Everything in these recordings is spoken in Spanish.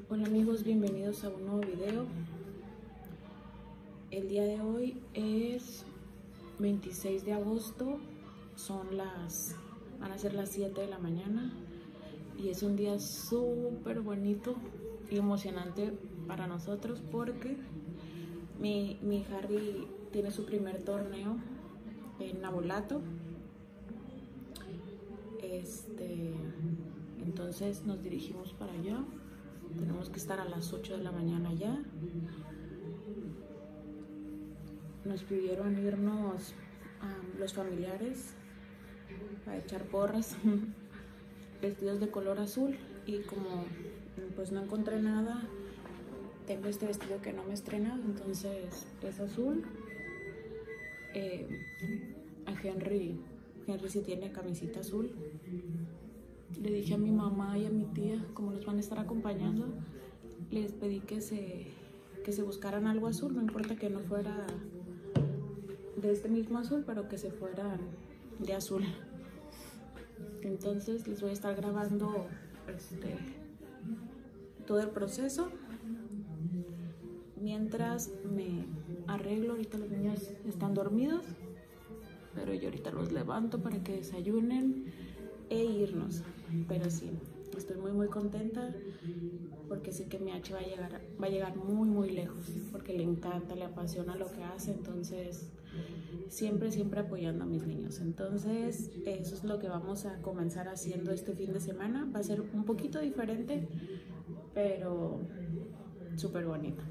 Hola amigos, bienvenidos a un nuevo video. El día de hoy es 26 de agosto, van a ser las 7 de la mañana y es un día súper bonito y emocionante para nosotros porque mi Harry tiene su primer torneo en Navolato. Entonces nos dirigimos para allá. Tenemos que estar a las 8 de la mañana ya. Nos pidieron irnos los familiares a echar porras vestidos de color azul, y como pues no encontré nada, tengo este vestido que no me he estrenado, entonces es azul. A Henry sí tiene camisita azul. Le dije a mi mamá y a mi tía, como nos van a estar acompañando, les pedí que se buscaran algo azul, no importa que no fuera de este mismo azul, pero que se fueran de azul. Entonces les voy a estar grabando todo el proceso mientras me arreglo. Ahorita los niños están dormidos, pero yo ahorita los levanto para que desayunen e irnos. Pero sí, estoy muy contenta porque sé que mi H va a llegar muy lejos, porque le encanta, le apasiona lo que hace. Entonces siempre apoyando a mis niños. Entonces eso es lo que vamos a comenzar haciendo este fin de semana. Va a ser un poquito diferente, pero súper bonito.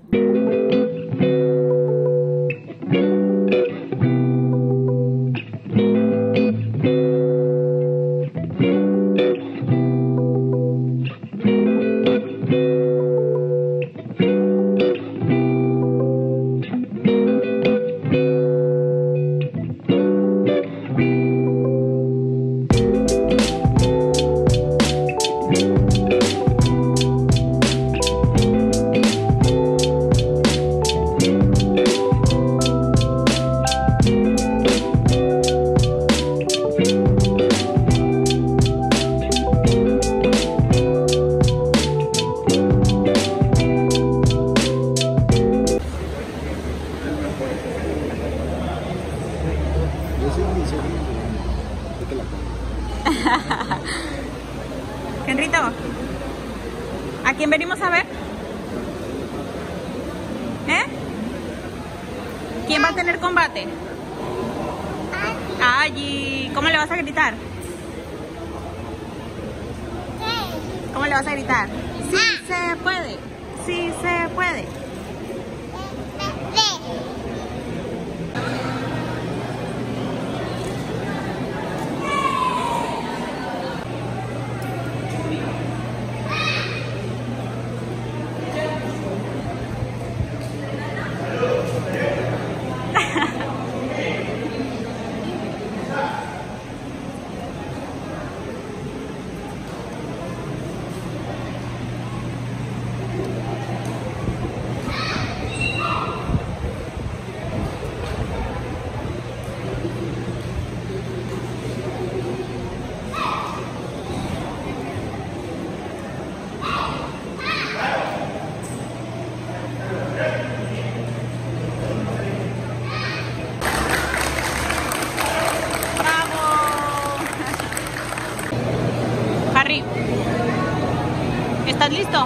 Henrito, ¿a quién venimos a ver? ¿Quién va a tener combate? Allí. ¿Cómo le vas a gritar? ¿Cómo le vas a gritar? ¡Sí se puede! ¡Sí se puede! Harry, ¿estás listo?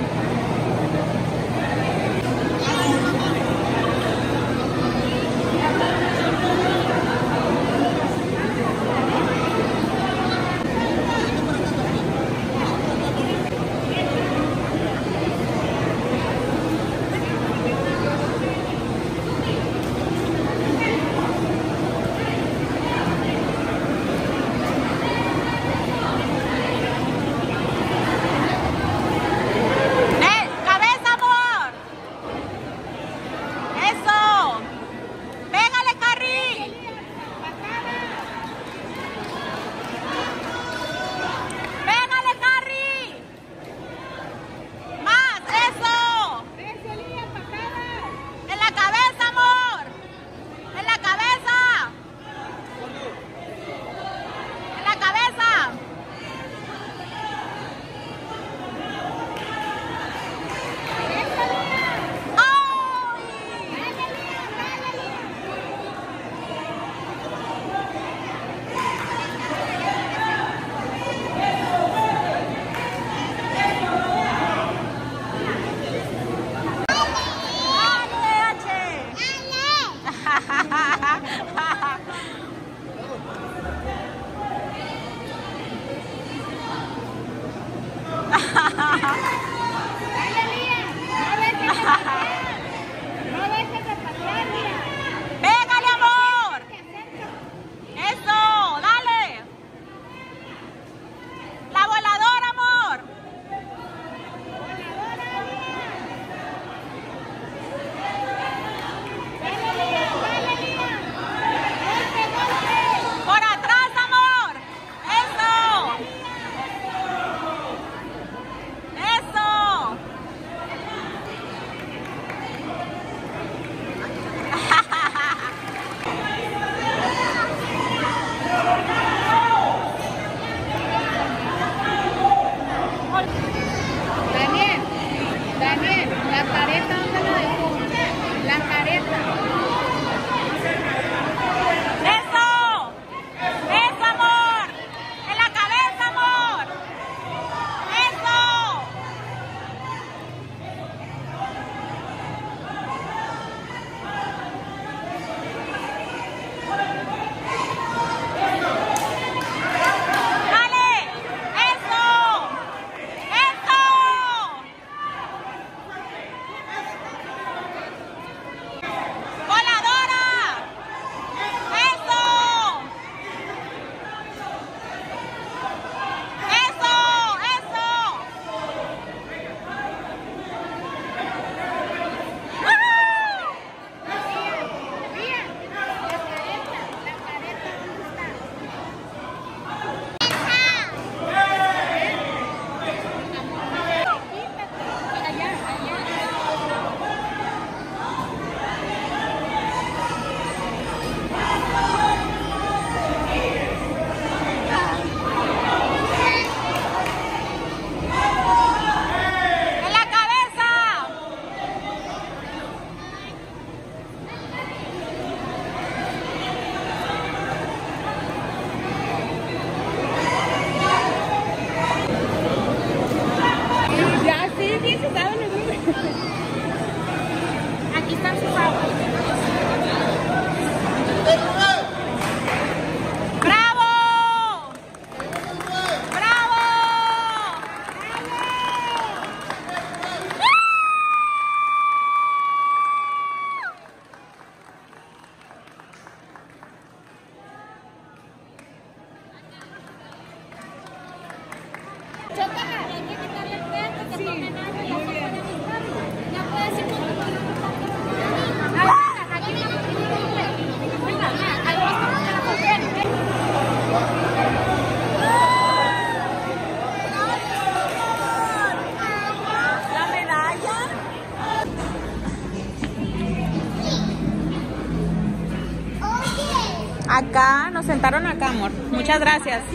Acá, nos sentaron acá, amor. Muchas gracias.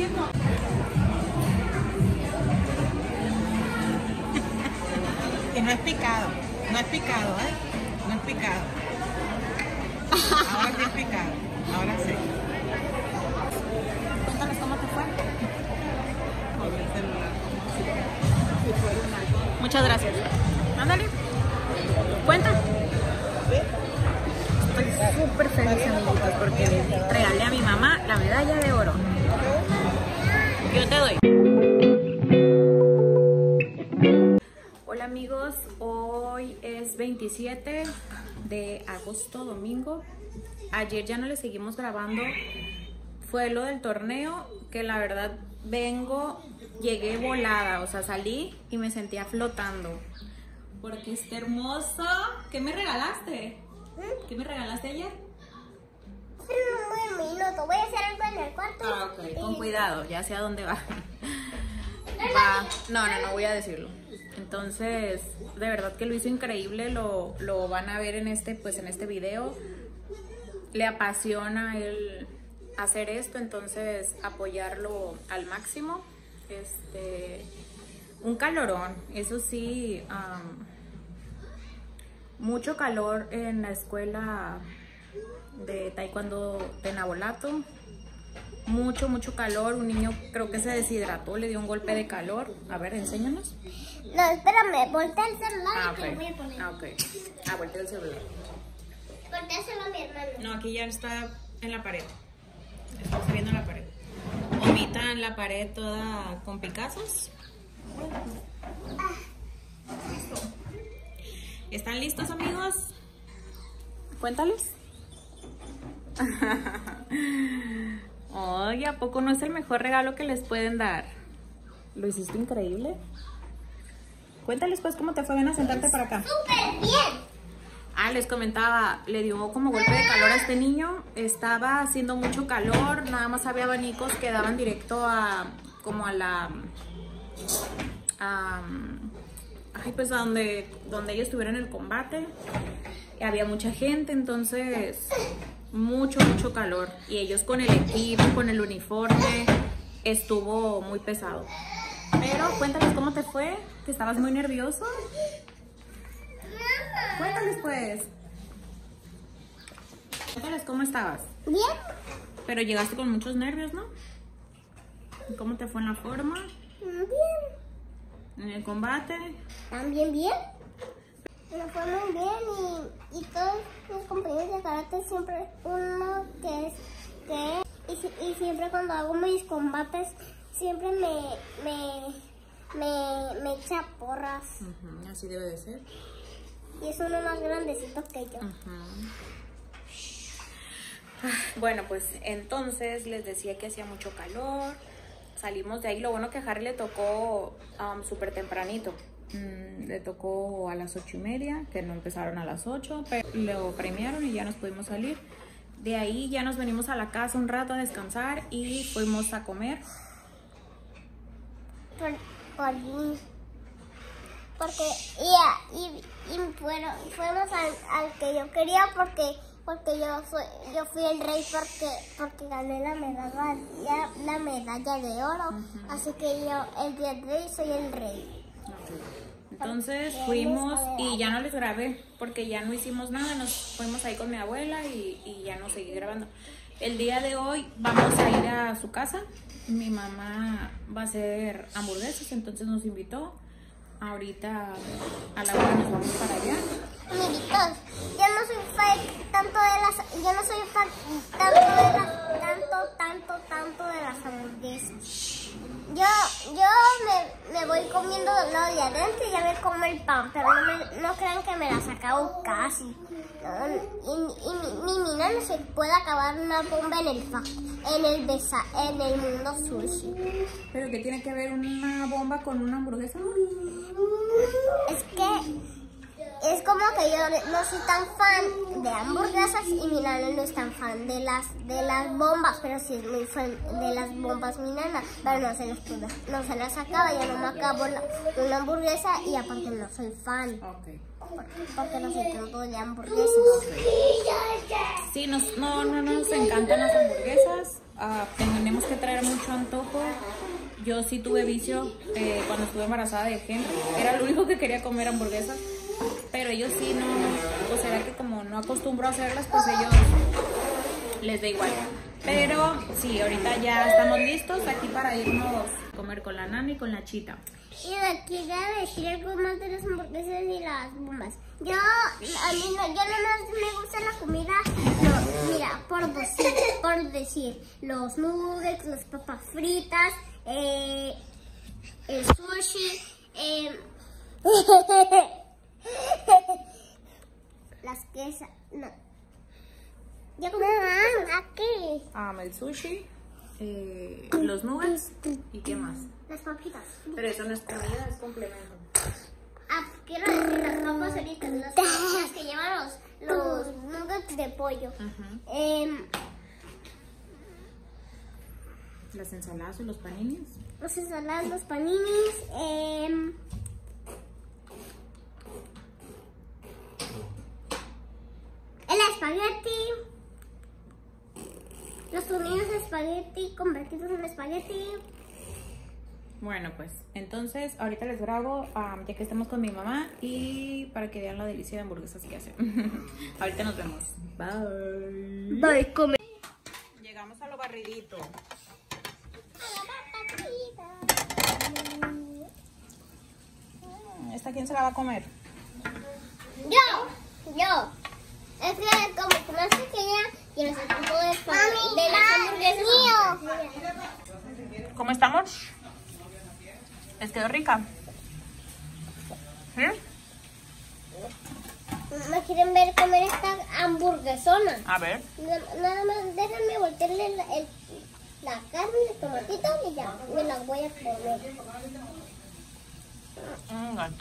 Y no es picado, no es picado, ¿eh? No es picado. Ahora sí es picado, ahora sí. Cuéntanos cómo te fue. Con el celular. Muchas gracias. Ándale. Cuenta. Estoy súper feliz, amiguitos, porque le regalé a mi mamá la medalla de oro. Yo te doy. Hola amigos, hoy es 27 de agosto, domingo. Ayer ya no le seguimos grabando. Fue lo del torneo, que la verdad llegué volada, o sea, salí y me sentía flotando. Porque está hermoso. ¿Qué me regalaste? ¿Qué me regalaste ayer? Un minuto, voy a hacer algo en el cuarto. Ah, ok, con cuidado, ya sé a dónde va. No voy a decirlo. Entonces, de verdad que lo hizo increíble, lo van a ver en este video. Le apasiona el hacer esto, entonces apoyarlo al máximo. Un calorón, eso sí, mucho calor en la escuela de taekwondo de Navolato. Mucho calor. Un niño creo que se deshidrató, le dio un golpe de calor. A ver, enséñanos. No, espérame, voltea el celular y te Ok. lo voy a poner. Ok. Voltea el celular. Volteáselo a mi hermano. No, aquí ya está en la pared. Está subiendo en la pared. Omita en la pared toda con picazos. Listo. ¿Están listos, amigos? Cuéntales. Oye, ¿a poco no es el mejor regalo que les pueden dar? Lo hiciste increíble. Cuéntales pues cómo te fue. Ven a sentarte para acá. ¡Súper bien! Les comentaba, le dio como golpe de calor a este niño. Estaba haciendo mucho calor, nada más había abanicos que daban directo como a la... pues a donde ellos estuvieron en el combate. Había mucha gente, entonces mucho calor. Y ellos con el equipo, con el uniforme, estuvo muy pesado. Pero cuéntales cómo te fue, que estabas muy nervioso. Cuéntales pues. Cuéntales cómo estabas. Bien. Pero llegaste con muchos nervios, ¿no? ¿Cómo te fue en la forma? Bien. ¿En el combate? También bien. Me fue muy bien y todos mis compañeros de karate siempre uno y siempre cuando hago mis combates siempre me echa porras. Así debe de ser. Y es uno más grandecito que yo. Bueno, pues entonces les decía que hacía mucho calor. Salimos de ahí. Lo bueno que a Harry le tocó súper tempranito. Le tocó a las 8:30, que no empezaron a las 8, pero lo premiaron y ya nos pudimos salir. De ahí ya nos venimos a la casa un rato a descansar y fuimos a comer. Porque fuimos al que yo quería porque yo fui el rey porque gané la medalla de oro. Así que yo el día del rey soy el rey. Entonces fuimos y ya no les grabé porque ya no hicimos nada, nos fuimos ahí con mi abuela y ya no seguí grabando. El día de hoy vamos a ir a su casa, mi mamá va a hacer hamburguesas, entonces nos invitó. Ahorita a la hora nos vamos para allá. Amiguitos, yo no soy fan tanto de las hamburguesas. Yo me voy comiendo lo de adentro y ya me como el pan, pero no crean que me las acabo casi. Mi mina no se puede acabar una bomba en el mundo sushi. ¿Pero qué tiene que ver una bomba con una hamburguesa? Es que es como que yo no soy tan fan de hamburguesas y mi nana no es tan fan de las bombas, pero sí es muy fan de las bombas mi nana, pero no se las acaba, yo no me acabo una hamburguesa y aparte no soy fan. Ok. Porque no soy tanto de hamburguesas. Sí, no nos encantan las hamburguesas. Tenemos que traer mucho antojo. Yo sí tuve vicio cuando estuve embarazada de Henry. Era lo único que quería comer hamburguesas. Pero ellos sí no, o será que como no acostumbro a hacerlas, pues ellos les da igual. Pero sí, ahorita ya estamos listos aquí para irnos a comer con la nana y con la chita. Y aquí voy a decir algo más de las hamburguesas y las bombas. Yo no más me gusta la comida, no, mira, por decir, los nuggets, las papas fritas, el sushi, las quesas, no. Ya comí aquí. El sushi, los nuggets y qué más. Las papitas. Pero eso no es comida, es complemento. Quiero decir las papas fritas, las papas que llevan los nuggets de pollo. Las ensaladas y los paninis. Las ensaladas, los paninis. El espagueti. Los tornillos de espagueti convertidos en espagueti. Bueno, pues entonces ahorita les grabo ya que estamos con mi mamá y para que vean la delicia de hamburguesas que hacen. Ahorita nos vemos. Bye. Bye, come. Llegamos a lo barridito. ¿Esta quién se la va a comer? Yo. Es que como que más pequeña, quiero hacer un poco de las hamburguesas. ¿Cómo estamos? ¿Les quedó rica? ¿Sí? ¿Me quieren ver comer esta hamburguesona? A ver. Nada más déjenme voltearle la carne, el tomatito y ya me la voy a comer. Un gato.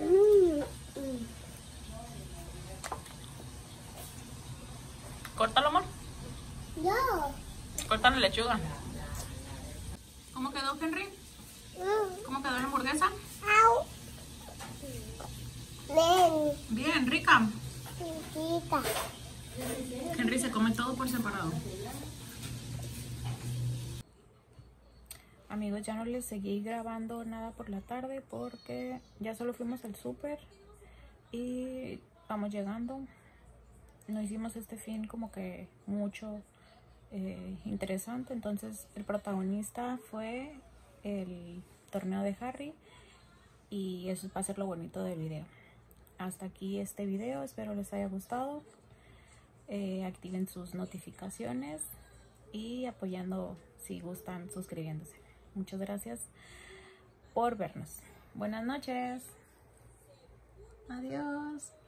Córtalo, amor. No. Corta la lechuga. ¿Cómo quedó, Henry? ¿Cómo quedó la hamburguesa? Au. Ven. Bien, rica. Chiquita. Henry se come todo por separado. Amigos, ya no les seguí grabando nada por la tarde porque ya solo fuimos al súper y vamos llegando. No hicimos este fin como que mucho interesante, entonces el protagonista fue el torneo de Harry y eso va a ser lo bonito del video. Hasta aquí este video, espero les haya gustado. Activen sus notificaciones y apoyando si gustan, suscribiéndose. Muchas gracias por vernos. Buenas noches. Adiós.